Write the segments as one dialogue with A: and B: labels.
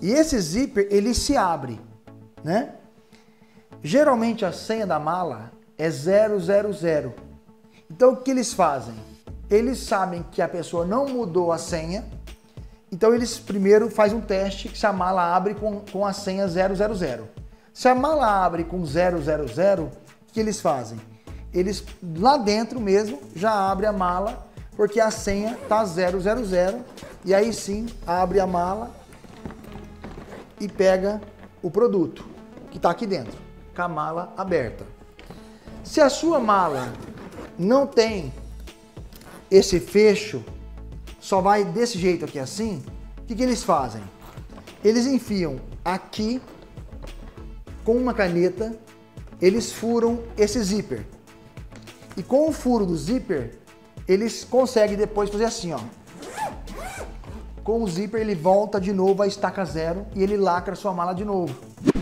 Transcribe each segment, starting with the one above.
A: E esse zíper, ele se abre, né? Geralmente a senha da mala é 000. Então o que eles fazem? Eles sabem que a pessoa não mudou a senha, então eles primeiro fazem um teste se a mala abre com a senha 000. Se a mala abre com 000, o que eles fazem? Eles lá dentro mesmo já abrem a mala, porque a senha tá 000, e aí sim abre a mala e pega o produto que está aqui dentro, com a mala aberta. Se a sua mala não tem esse fecho, só vai desse jeito aqui assim, o que eles fazem? Eles enfiam aqui com uma caneta, eles furam esse zíper. E com o furo do zíper, eles conseguem depois fazer assim, ó. Com o zíper ele volta de novo à estaca 0 e ele lacra a sua mala de novo.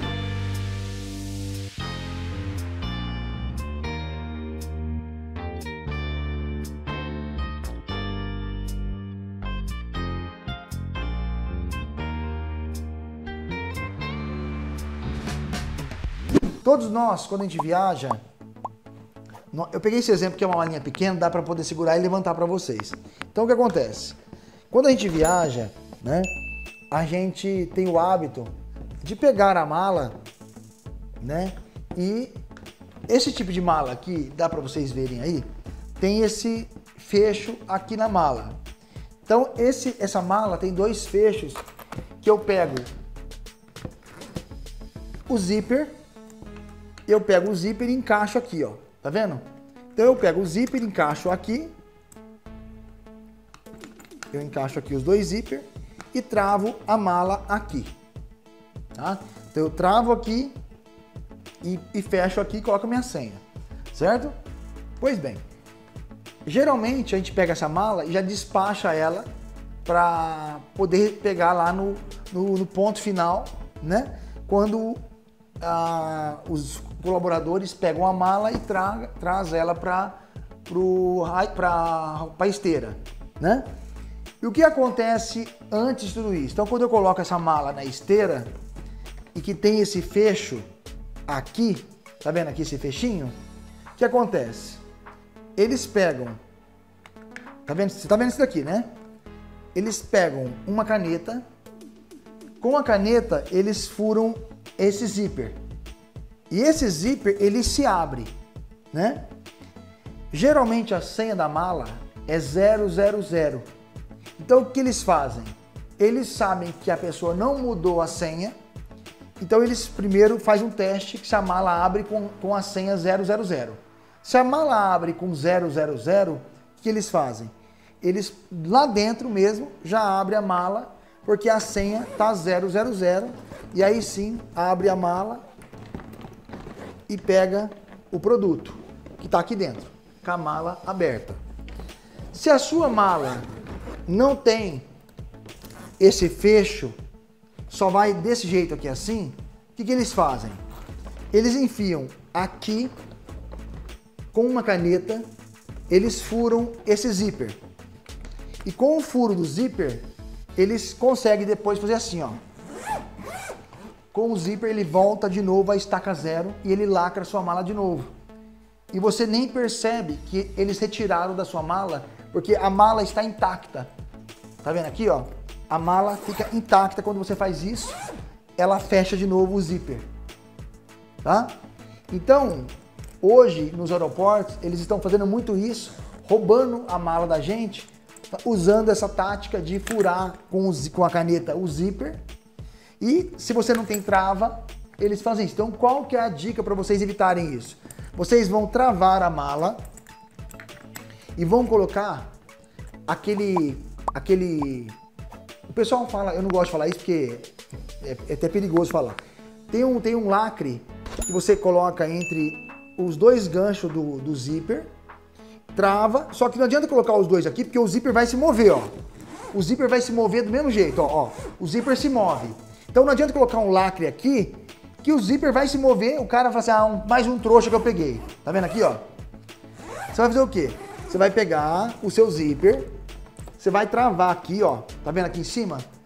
A: Todos nós, quando a gente viaja, eu peguei esse exemplo que é uma malinha pequena, dá para poder segurar e levantar para vocês. Então o que acontece? Quando a gente viaja, né, a gente tem o hábito de pegar a mala, né, e esse tipo de mala aqui, dá para vocês verem aí, tem esse fecho aqui na mala. Então essa mala tem dois fechos que eu pego o zíper, e encaixo aqui, ó. Tá vendo? Então eu pego o zíper, encaixo aqui. Eu encaixo aqui os dois zíper e travo a mala aqui. Tá? Então eu travo aqui e fecho aqui e coloco a minha senha. Certo? Pois bem. Geralmente a gente pega essa mala e já despacha ela para poder pegar lá no ponto final, né? Quando os colaboradores pegam a mala e traz ela para a esteira, né? E o que acontece antes de tudo isso? Então, quando eu coloco essa mala na esteira e que tem esse fecho aqui, tá vendo aqui esse fechinho? O que acontece? Eles pegam, tá vendo? Você tá vendo isso daqui, né? Eles pegam uma caneta, com a caneta eles furam esse zíper. E esse zíper, ele se abre, né? Geralmente a senha da mala é 000. Então o que eles fazem? Eles sabem que a pessoa não mudou a senha, então eles primeiro fazem um teste se a mala abre com a senha 000. Se a mala abre com 000, o que eles fazem? Eles lá dentro mesmo já abrem a mala, porque a senha tá 000, e aí sim abre a mala e pega o produto que está aqui dentro, com a mala aberta. Se a sua mala não tem esse fecho, só vai desse jeito aqui assim, o que eles fazem? Eles enfiam aqui com uma caneta, eles furam esse zíper. E com o furo do zíper, eles conseguem depois fazer assim, ó. Com o zíper ele volta de novo à estaca 0 e ele lacra a sua mala de novo. E você nem percebe que eles retiraram da sua mala, porque a mala está intacta. Tá vendo aqui, ó? A mala fica intacta quando você faz isso, ela fecha de novo o zíper. Tá? Então, hoje nos aeroportos, eles estão fazendo muito isso, roubando a mala da gente, usando essa tática de furar com a caneta o zíper. E se você não tem trava, eles fazem isso. Então qual que é a dica para vocês evitarem isso? Vocês vão travar a mala e vão colocar aquele... O pessoal fala, eu não gosto de falar isso porque é até perigoso falar. Tem um lacre que você coloca entre os dois ganchos do zíper, trava, só que não adianta colocar os dois aqui porque o zíper vai se mover, ó. O zíper vai se mover do mesmo jeito, ó. O zíper se move. Então não adianta colocar um lacre aqui, que o zíper vai se mover, o cara vai falar assim, mais um trouxa que eu peguei. Tá vendo aqui, ó? Você vai fazer o quê? Você vai pegar o seu zíper, você vai travar aqui, ó. Tá vendo aqui em cima?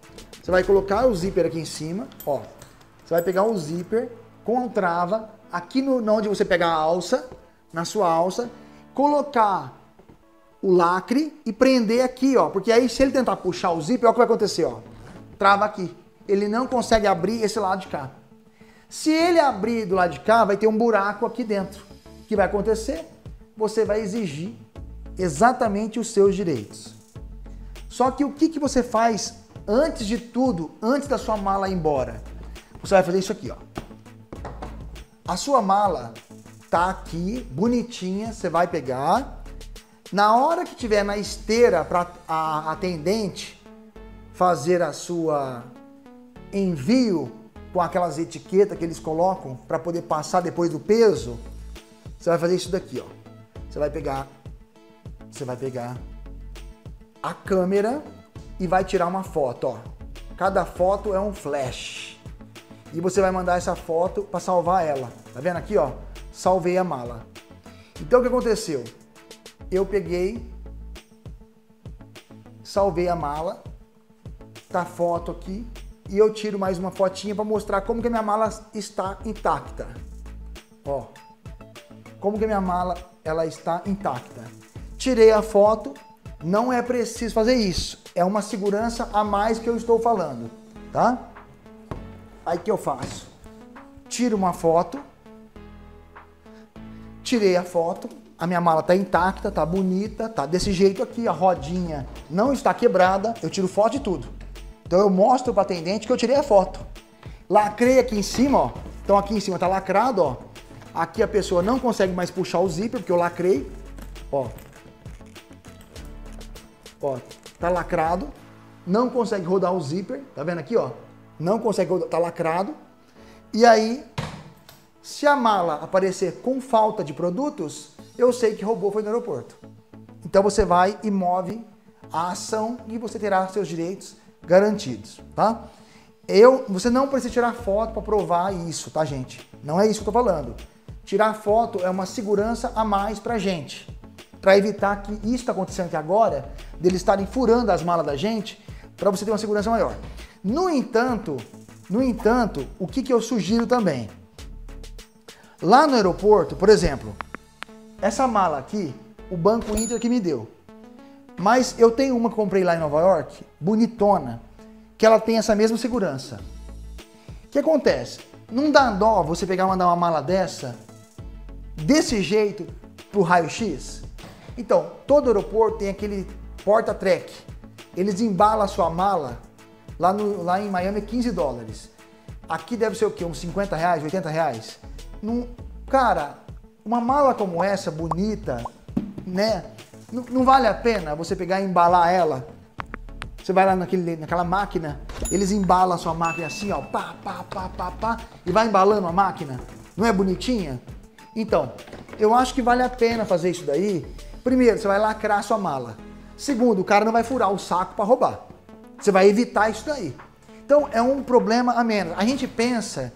A: Você vai colocar o zíper aqui em cima, ó. Você vai pegar o zíper com a trava aqui onde você pegar a alça, na sua alça, colocar o lacre e prender aqui, ó. Porque aí se ele tentar puxar o zíper, olha o que vai acontecer, ó. Trava aqui. Ele não consegue abrir esse lado de cá. Se ele abrir do lado de cá, vai ter um buraco aqui dentro. O que vai acontecer? Você vai exigir exatamente os seus direitos. Só que o que você faz antes de tudo, antes da sua mala ir embora? Você vai fazer isso aqui, ó. A sua mala tá aqui, bonitinha, você vai pegar. Na hora que tiver na esteira para a atendente fazer a sua envio com aquelas etiquetas que eles colocam para poder passar depois do peso, você vai fazer isso daqui, ó. Você vai pegar a câmera e vai tirar uma foto, ó. Cada foto é um flash. E você vai mandar essa foto para salvar ela. Tá vendo aqui, ó? Salvei a mala. Então o que aconteceu? Eu peguei, salvei a mala, tá a foto aqui, e eu tiro mais uma fotinha para mostrar como que a minha mala está intacta. Ó, como que a minha mala ela está intacta. Tirei a foto, não é preciso fazer isso, é uma segurança a mais que eu estou falando, tá? Aí que eu faço? Tiro uma foto, tirei a foto, a minha mala está intacta, tá bonita, tá desse jeito aqui, a rodinha não está quebrada, eu tiro foto de tudo. Então eu mostro para o atendente que eu tirei a foto. Lacrei aqui em cima, ó. Então aqui em cima tá lacrado, ó. Aqui a pessoa não consegue mais puxar o zíper porque eu lacrei, ó. Ó, tá lacrado, não consegue rodar o zíper, tá vendo aqui, ó? Não consegue rodar, tá lacrado. E aí, se a mala aparecer com falta de produtos, eu sei que roubou foi no aeroporto. Então você vai e move a ação e você terá seus direitos garantidos, tá? Você não precisa tirar foto para provar isso, tá, gente? Não é isso que eu tô falando. Tirar foto é uma segurança a mais pra gente, para evitar que isso está acontecendo aqui agora, deles estarem furando as malas da gente, para você ter uma segurança maior. No entanto, o que eu sugiro também? Lá no aeroporto, por exemplo, essa mala aqui, o Banco Inter que me deu. Mas eu tenho uma que comprei lá em Nova York, bonitona, que ela tem essa mesma segurança. O que acontece? Não dá dó você pegar e mandar uma mala desse jeito pro raio-x? Então, todo aeroporto tem aquele porta-track. Eles embalam a sua mala, lá em Miami é $15. Aqui deve ser o quê? Uns 50 reais, 80 reais? Cara, uma mala como essa, bonita, né? Não vale a pena você pegar e embalar ela. Você vai lá naquela máquina, eles embalam a sua máquina assim, ó, pá, e vai embalando a máquina. Não é bonitinha? Então, eu acho que vale a pena fazer isso daí. Primeiro, você vai lacrar a sua mala. Segundo, o cara não vai furar o saco para roubar. Você vai evitar isso daí. Então, é um problema a menos. A gente pensa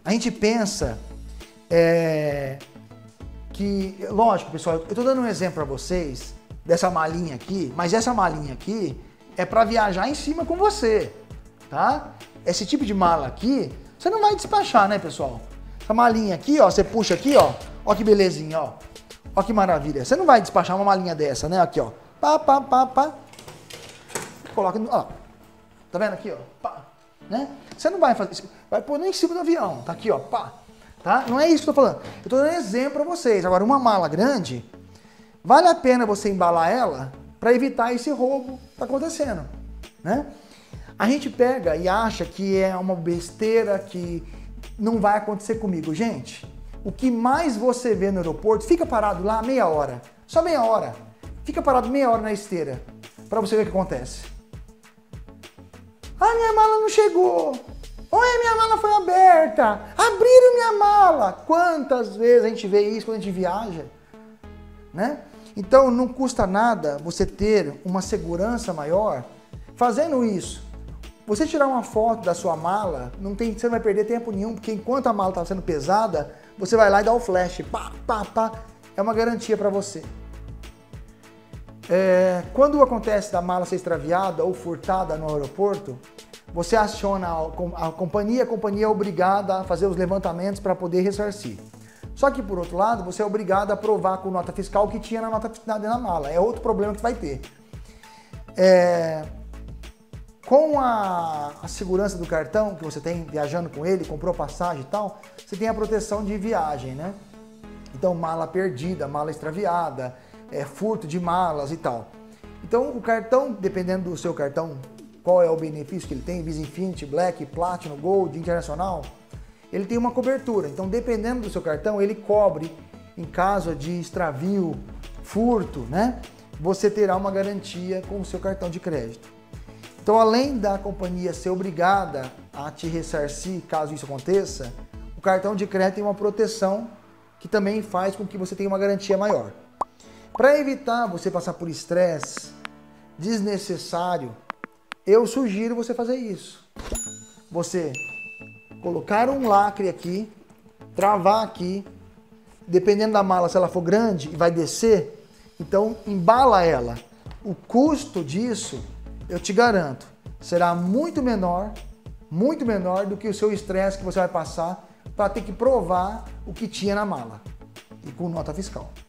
A: que, lógico, pessoal, eu tô dando um exemplo para vocês dessa malinha aqui, mas essa malinha aqui é para viajar em cima com você, tá? Esse tipo de mala aqui, você não vai despachar, né, pessoal? Essa malinha aqui, ó, você puxa aqui, ó que belezinha, ó. Ó que maravilha. Você não vai despachar uma malinha dessa, né? Aqui, ó. Pá. Coloca, ó. Tá vendo aqui, ó? Pá. Né? Você não vai fazer isso. Vai pôr nem em cima do avião. Tá aqui, ó. Pá. Tá? Não é isso que eu tô falando. Eu tô dando exemplo pra vocês. Agora, uma mala grande, vale a pena você embalar ela para evitar esse roubo que tá acontecendo, né? A gente pega e acha que é uma besteira, que não vai acontecer comigo. Gente, o que mais você vê no aeroporto, fica parado lá meia hora, só meia hora. Fica parado meia hora na esteira, para você ver o que acontece. Ah, minha mala não chegou. Oi, minha mala foi aberta. Abriram minha mala. Quantas vezes a gente vê isso quando a gente viaja, né? Então não custa nada você ter uma segurança maior fazendo isso. Você tirar uma foto da sua mala, você não vai perder tempo nenhum, porque enquanto a mala está sendo pesada, você vai lá e dá o flash, pá. É uma garantia para você. Quando acontece da mala ser extraviada ou furtada no aeroporto, você aciona a companhia é obrigada a fazer os levantamentos para poder ressarcir. Só que, por outro lado, você é obrigado a provar com nota fiscal o que tinha na mala. É outro problema que vai ter. Com a segurança do cartão que você tem viajando com ele, comprou passagem e tal, você tem a proteção de viagem, né? Então, mala perdida, mala extraviada, furto de malas e tal. Então, o cartão, dependendo do seu cartão, qual é o benefício que ele tem, Visa Infinity, Black, Platinum, Gold, Internacional, ele tem uma cobertura. Então, dependendo do seu cartão, ele cobre em caso de extravio, furto, né? Você terá uma garantia com o seu cartão de crédito. Então, além da companhia ser obrigada a te ressarcir caso isso aconteça, o cartão de crédito tem uma proteção que também faz com que você tenha uma garantia maior. Para evitar você passar por estresse desnecessário, eu sugiro você fazer isso. Você colocar um lacre aqui, travar aqui, dependendo da mala, se ela for grande e vai descer, então embala ela. O custo disso, eu te garanto, será muito menor do que o seu estresse que você vai passar para ter que provar o que tinha na mala e com nota fiscal.